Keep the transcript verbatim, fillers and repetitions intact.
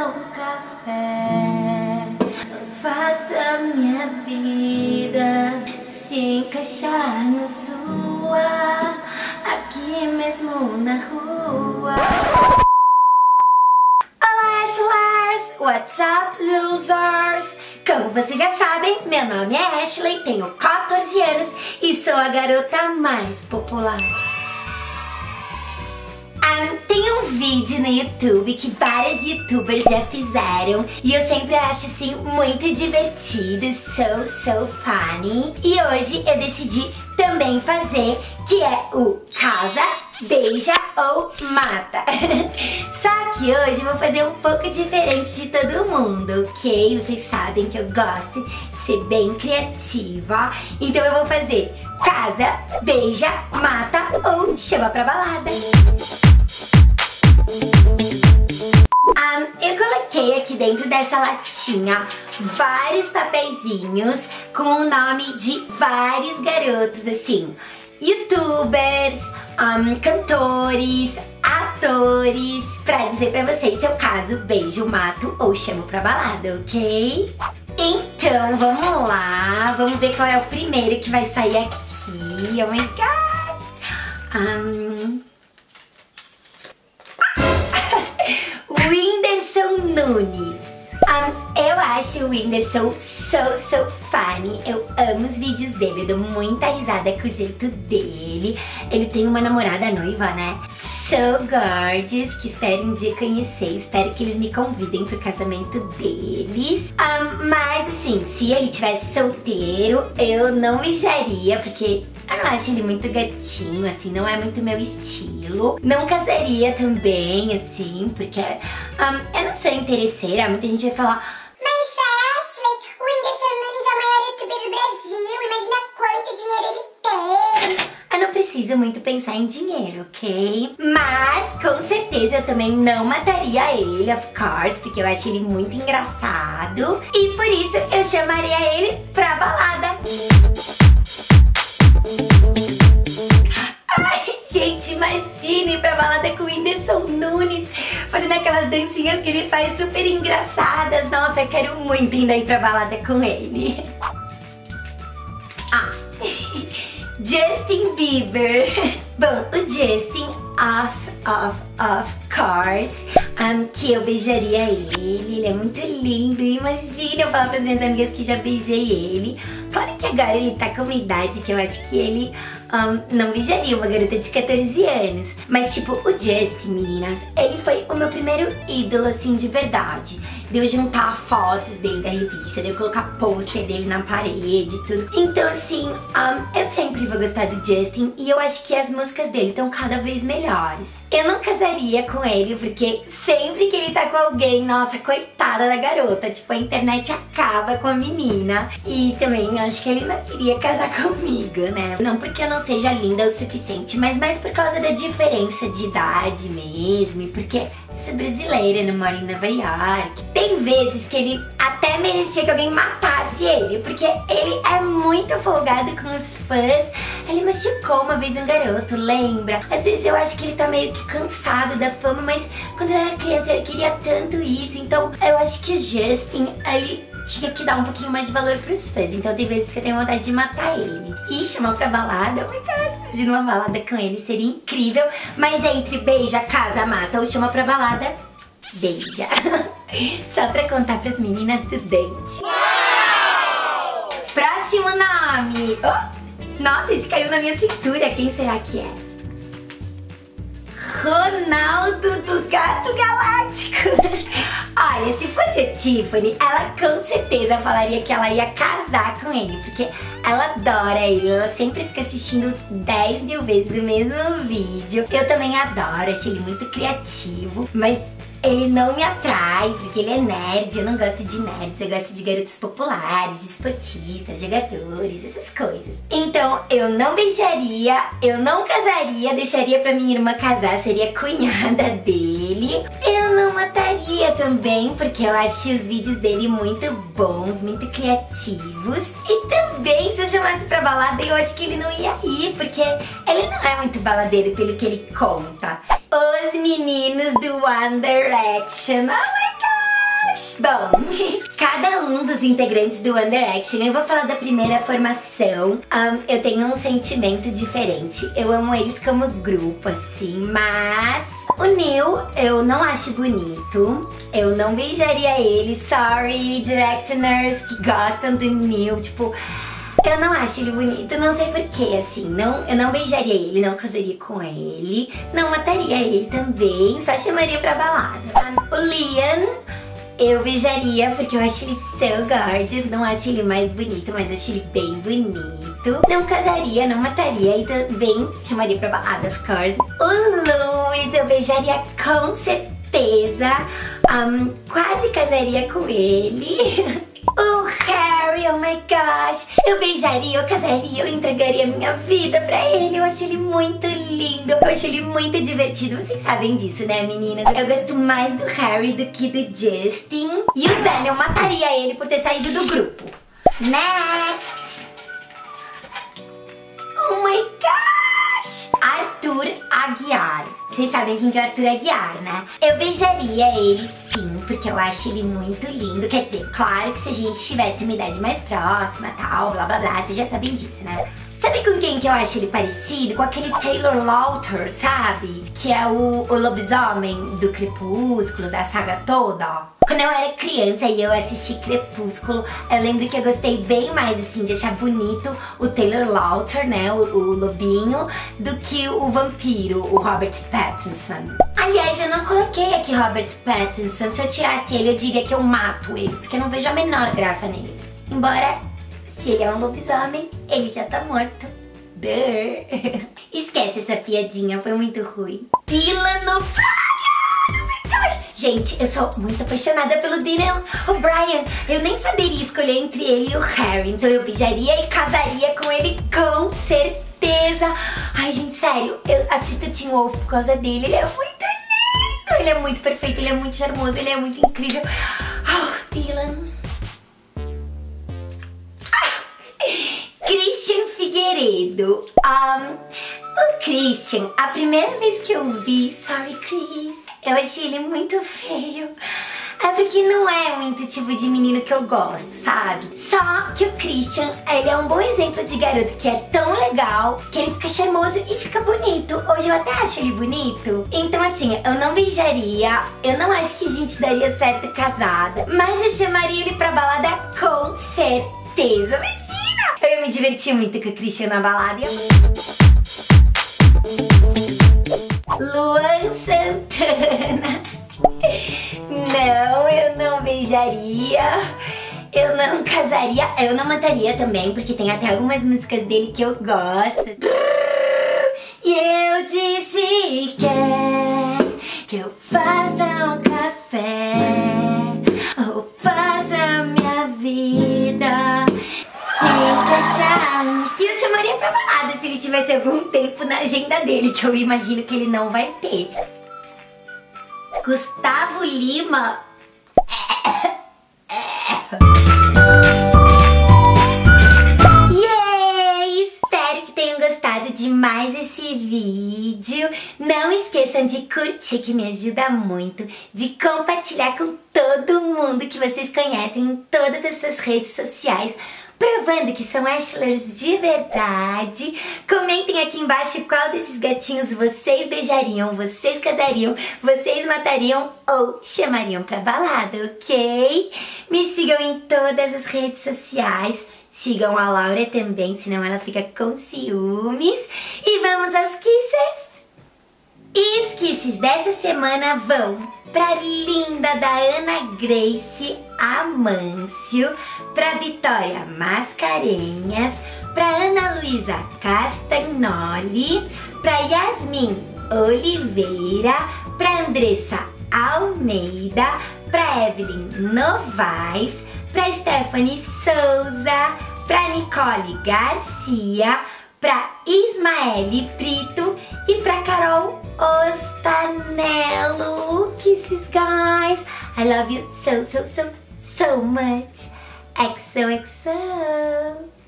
um café, faça minha vida se encaixar na sua, aqui mesmo na rua. Olá, Ashlers! What's up, losers? Como vocês já sabem, meu nome é Ashley, tenho quatorze anos e sou a garota mais popular. Um, tem um vídeo no YouTube que vários youtubers já fizeram e eu sempre acho assim muito divertido, so, so funny. E hoje eu decidi também fazer, que é o Casa, Beija ou Mata. Só que hoje eu vou fazer um pouco diferente de todo mundo, ok? Vocês sabem que eu gosto de ser bem criativa. Então eu vou fazer Casa, Beija, Mata ou Chama pra Balada. Um, eu coloquei aqui dentro dessa latinha vários papeizinhos com o nome de vários garotos, assim, youtubers, um, cantores, atores, pra dizer pra vocês se eu caso, beijo, mato ou chamo pra balada, ok? Então, vamos lá, vamos ver qual é o primeiro que vai sair aqui, oh my gosh! Um... Whindersson Nunes. Um, eu acho o Whindersson so, so funny. Eu amo os vídeos dele, eu dou muita risada com o jeito dele. Ele tem uma namorada noiva, né? So gorgeous, que espero um dia conhecer. Espero que eles me convidem pro casamento deles. Um, mas assim, se ele tivesse solteiro, eu não beijaria, porque eu não acho ele muito gatinho, assim, não é muito meu estilo. Não casaria também, assim, porque um, eu não sou interesseira. Muita gente vai falar: mas Ashley, o Whindersson Nunes é o maior youtuber do Brasil, imagina quanto dinheiro ele tem. Eu não preciso muito pensar em dinheiro, ok? Mas, com certeza, eu também não mataria ele, of course, porque eu acho ele muito engraçado. E por isso, eu chamaria ele pra balada. Ai, gente, imagine pra balada com o Whindersson Nunes, fazendo aquelas dancinhas que ele faz super engraçadas. Nossa, eu quero muito ainda ir pra balada com ele. Ah, Justin Bieber. Bom, o Justin, of, of, of course, um, que eu beijaria ele. Ele é muito lindo. Imagina eu falar pras minhas amigas que já beijei ele. Claro que agora ele tá com uma idade que eu acho que ele um, não beijaria uma garota de quatorze anos. Mas tipo, o Justin, meninas, ele foi o meu primeiro ídolo, assim, de verdade. De eu juntar fotos dele da revista, de eu colocar pôster dele na parede e tudo. Então assim, um, eu sempre vou gostar do Justin e eu acho que as músicas dele estão cada vez melhores. Eu não casaria com ele porque sempre que ele tá com alguém, nossa, coitada da garota, tipo, a internet acaba com a menina. E também acho que ele não queria casar comigo, né? Não porque eu não seja linda o suficiente, mas mais por causa da diferença de idade mesmo, e porque sou brasileira, não moro em Nova York. Tem vezes que ele até merecia que alguém matasse ele, porque ele é muito folgado com os fãs. Ele machucou uma vez um garoto, lembra? Às vezes eu acho que ele tá meio que cansado da fama, mas quando ele era criança ele queria tanto isso. Então eu acho que o Justin, ele tinha que dar um pouquinho mais de valor pros fãs. Então tem vezes que eu tenho vontade de matar ele. E chamar pra balada, oh my God, imagina uma balada com ele, seria incrível. Mas entre beija, casa, mata ou chama pra balada, beija. Só pra contar pras meninas do dente. Próximo nome. Oh, nossa, esse caiu na minha cintura. Quem será que é? Ronaldo do Gato Galáctico. Olha, se fosse a Tiffany, ela com certeza falaria que ela ia casar com ele, porque ela adora ele, ela sempre fica assistindo dez mil vezes o mesmo vídeo. Eu também adoro, achei ele muito criativo, mas ele não me atrai, porque ele é nerd. Eu não gosto de nerds, eu gosto de garotos populares, esportistas, jogadores, essas coisas. Então eu não beijaria, eu não casaria, deixaria pra minha irmã casar, seria cunhada dele. Eu não mataria também, porque eu acho os vídeos dele muito bons, muito criativos. E também, se eu chamasse pra balada, eu acho que ele não ia ir, porque ele não é muito baladeiro pelo que ele conta. Os meninos do One Direction. Oh my God! Bom, cada um dos integrantes do One Direction, eu vou falar da primeira formação, um, eu tenho um sentimento diferente. Eu amo eles como grupo, assim, mas o Neil eu não acho bonito. Eu não beijaria ele. Sorry, Directioners que gostam do Neil, tipo... Eu não acho ele bonito, não sei porquê, assim, não, eu não beijaria ele, não casaria com ele, não mataria ele também, só chamaria pra balada. O Liam, eu beijaria porque eu acho ele so gorgeous, não acho ele mais bonito, mas acho ele bem bonito. Não casaria, não mataria e também chamaria pra balada, of course. O Louis eu beijaria com certeza, um, quase casaria com ele. O Harry, oh my gosh, eu beijaria, eu casaria, eu entregaria minha vida pra ele. Eu acho ele muito lindo, eu acho ele muito divertido. Vocês sabem disso, né, meninas? Eu gosto mais do Harry do que do Justin. E o Zayn, eu mataria ele por ter saído do grupo. Next! Oh my gosh! Arthur Aguiar. Vocês sabem quem que é o Arthur Aguiar, né? Eu beijaria ele sim, porque eu acho ele muito lindo. Quer dizer, claro que se a gente tivesse uma idade mais próxima, tal, blá blá blá, vocês já sabem disso, né? Sabe com quem que eu acho ele parecido? Com aquele Taylor Lautner, sabe? Que é o, o lobisomem do Crepúsculo, da saga toda, ó. Quando eu era criança e eu assisti Crepúsculo, eu lembro que eu gostei bem mais, assim, de achar bonito o Taylor Lautner, né, o, o lobinho, do que o vampiro, o Robert Pattinson. Aliás, eu não coloquei aqui Robert Pattinson. Se eu tirasse ele, eu diria que eu mato ele, porque eu não vejo a menor graça nele. Embora, se ele é um lobisomem, ele já tá morto. Duh. Esquece essa piadinha, foi muito ruim. Dylan O'Brien! Gente, eu sou muito apaixonada pelo Dylan O'Brien. Eu nem saberia escolher entre ele e o Harry. Então eu beijaria e casaria com ele com certeza. Ai, gente, sério, eu assisto Teen Wolf por causa dele. Ele é muito lindo, ele é muito perfeito, ele é muito charmoso, ele é muito incrível. Oh, Dylan. Ah, Christian Figueiredo. Um, o Christian, a primeira vez que eu vi... Sorry, Chris. Eu achei ele muito feio. É porque não é muito tipo de menino que eu gosto, sabe? Só que o Christian, ele é um bom exemplo de garoto que é tão legal, que ele fica charmoso e fica bonito. Hoje eu até acho ele bonito. Então assim, eu não beijaria, eu não acho que a gente daria certo casada, mas eu chamaria ele pra balada com certeza. Imagina! Eu ia me divertir muito com o Christian na balada. Luan Santana. Não, eu não beijaria. Eu não casaria. Eu não mataria também, porque tem até algumas músicas dele que eu gosto. E eu disse que que eu faça um café ou faça minha vida se encaixar. E eu chamaria pra balada se ele tivesse algum tempo na agenda dele, que eu imagino que ele não vai ter. Gustavo Lima. Yay! Espero que tenham gostado de mais esse vídeo. Não esqueçam de curtir, que me ajuda muito. De compartilhar com todo mundo que vocês conhecem em todas as suas redes sociais, provando que são Ashlers de verdade. Comentem aqui embaixo qual desses gatinhos vocês beijariam, vocês casariam, vocês matariam ou chamariam pra balada, ok? Me sigam em todas as redes sociais. Sigam a Laura também, senão ela fica com ciúmes. E vamos aos kisses. E os kisses dessa semana vão pra linda da Ana Grace Amâncio, pra Vitória Mascarenhas, pra Ana Luísa Castagnoli, pra Yasmin Oliveira, pra Andressa Almeida, pra Evelyn Novaes, pra Stephanie Souza, pra Nicole Garcia, pra Ismaele Brito e pra Carol Ostanello. Kisses, guys. I love you so, so, so, so much. X O X O.